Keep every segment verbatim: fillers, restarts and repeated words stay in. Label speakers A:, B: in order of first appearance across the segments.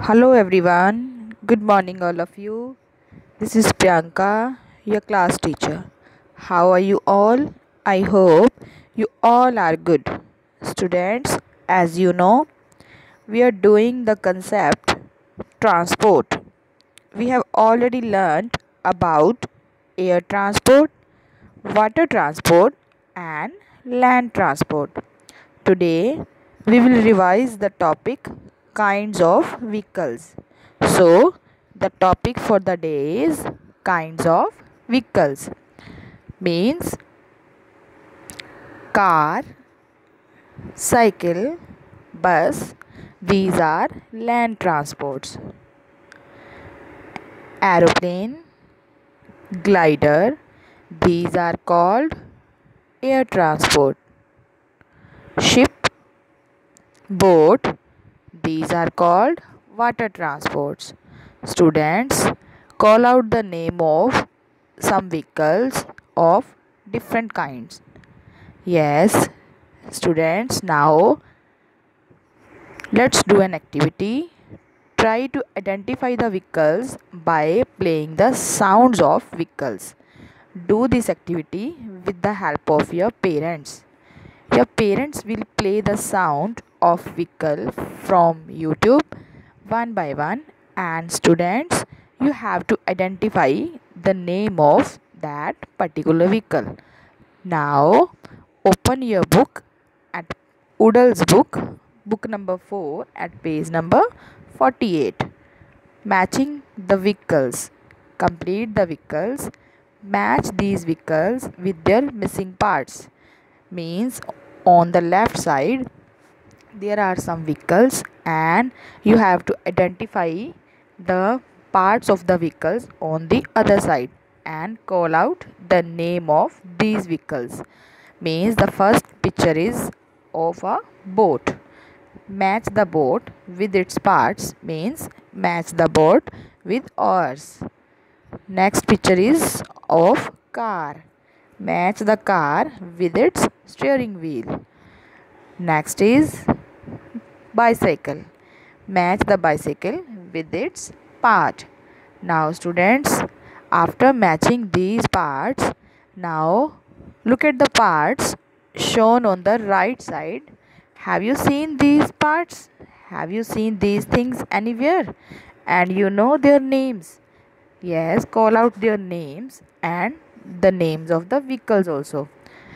A: Hello everyone, good morning all of you. This is Priyanka, your class teacher. How are you all? I hope you all are good. Students, as you know, we are doing the concept transport. We have already learned about air transport, water transport, and land transport. Today, we will revise the topic kinds of vehicles. So, the topic for the day is kinds of vehicles. Means car, cycle, bus. These are land transports. Aeroplane, glider. These are called air transport. Ship, boat. These are called water transports. Students, call out the name of some vehicles of different kinds. Yes, students, now let's do an activity. Try to identify the vehicles by playing the sounds of vehicles. Do this activity with the help of your parents. Your parents will play the sound of vehicle from YouTube one by one, and students, you have to identify the name of that particular vehicle. Now open your book at Oodle's book, book number four at page number forty-eight. Matching the vehicles. Complete the vehicles. Match these vehicles with their missing parts. Means on the left side there are some vehicles and you have to identify the parts of the vehicles on the other side and call out the name of these vehicles. Means the first picture is of a boat. Match the boat with its parts. Means match the boat with oars. Next picture is of car. Match the car with its steering wheel. Next is bicycle. Match the bicycle with its part. Now students, after matching these parts, now look at the parts shown on the right side. Have you seen these parts? Have you seen these things anywhere? And you know their names? Yes, call out their names and the names of the vehicles also.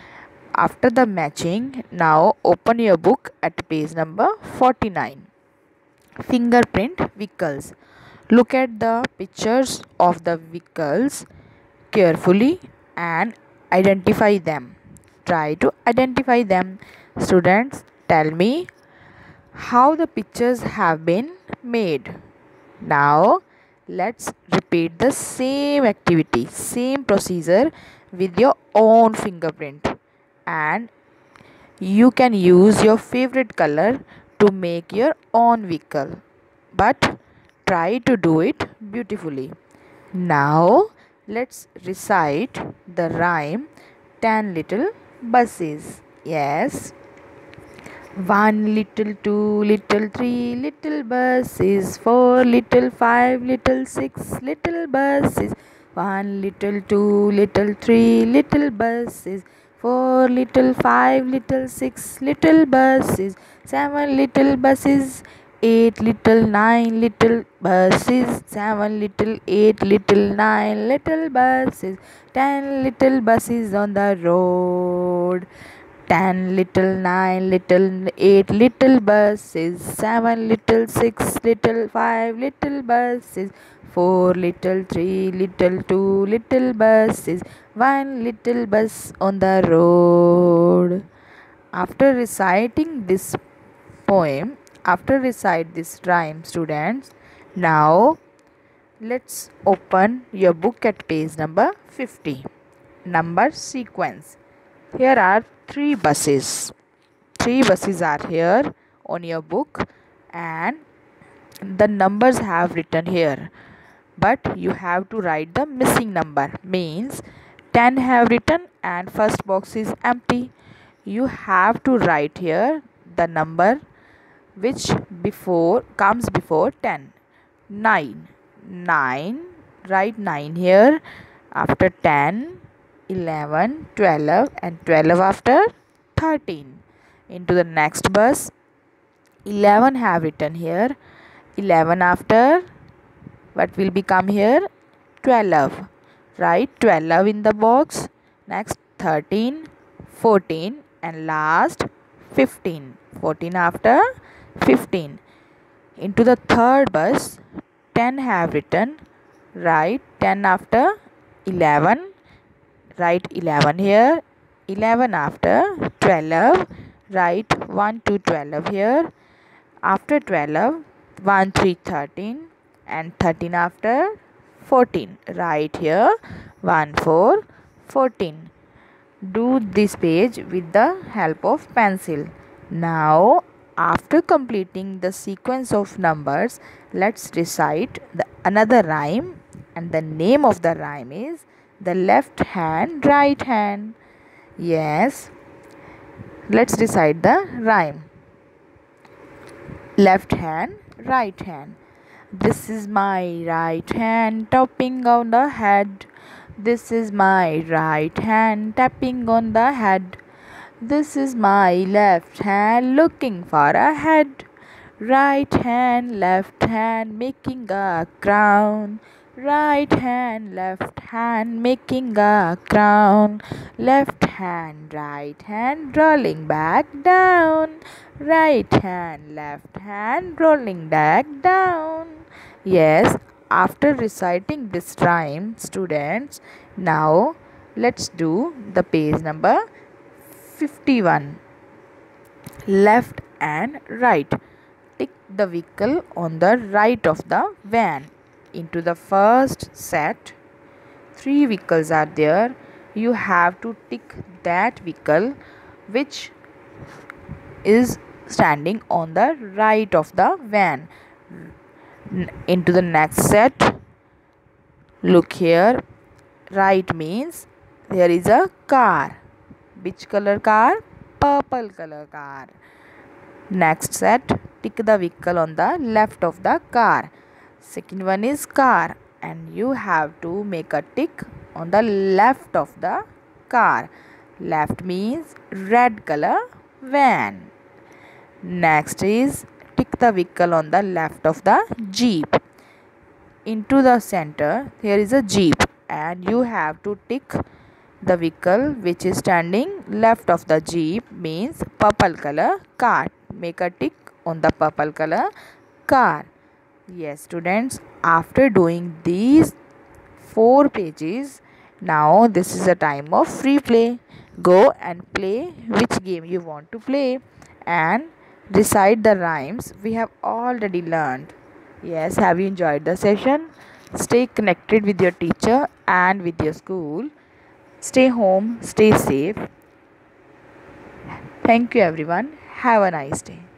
A: After the matching, now open your book at page number forty-nine. Fingerprint vehicles. Look at the pictures of the vehicles carefully and identify them. Try to identify them. Students, tell me how the pictures have been made. Now, let's repeat the same activity, same procedure with your own fingerprint. And you can use your favorite color to make your own vehicle, but try to do it beautifully. Now let's recite the rhyme ten little buses. Yes, one little, two little, three little buses, four little, five little, six little buses, one little, two little, three little buses, four little, five little, six little buses, seven little buses, eight little, nine little buses, seven little, eight little, nine little buses, ten little buses on the road. Ten little, nine little, eight little buses, seven little, six little, five little buses, four little, three little, two little buses, one little bus on the road. After reciting this poem, after recite this rhyme, students, now let's open your book at page number fifty. Number sequence. Here are three buses. Three buses are here on your book and the numbers have written here. But you have to write the missing number. Means ten have written and first box is empty. You have to write here the number which before comes before ten. nine. nine, write nine here. After ten, eleven, twelve, and twelve after thirteen. Into the next bus, eleven have written here. eleven after, what will become here? twelve. Write twelve in the box. Next thirteen, fourteen, and last fifteen. fourteen after fifteen. Into the third bus, ten have written. Write ten after eleven. Write eleven here. eleven after twelve. Write one to twelve here. After twelve, one, three, thirteen, and thirteen after fourteen. Write here one, four, fourteen. Do this page with the help of pencil. Now, after completing the sequence of numbers, let's recite the another rhyme, and the name of the rhyme is the left hand, right hand. Yes, let's recite the rhyme. Left hand, right hand. This is my right hand tapping on the head. This is my right hand tapping on the head. This is my left hand looking far ahead. Right hand, left hand making a crown. Right hand, left hand making a crown. Left hand, right hand rolling back down. Right hand, left hand rolling back down. Yes, after reciting this rhyme, students, now let's do the page number fifty-one. Left and right. Tick the vehicle on the right of the van. Into the first set, three vehicles are there. You have to tick that vehicle which is standing on the right of the van. Into the next set, look here. Right means there is a car. Which color car? Purple color car. Next set, tick the vehicle on the left of the car. Second one is car, and you have to make a tick on the left of the car. Left means red color van. Next is tick the vehicle on the left of the jeep. Into the center here is a jeep, and you have to tick the vehicle which is standing left of the jeep means purple color car. Make a tick on the purple color car. Yes, students, after doing these four pages, now this is a time of free play. Go and play which game you want to play and recite the rhymes we have already learned. Yes, have you enjoyed the session? Stay connected with your teacher and with your school. Stay home, stay safe. Thank you everyone. Have a nice day.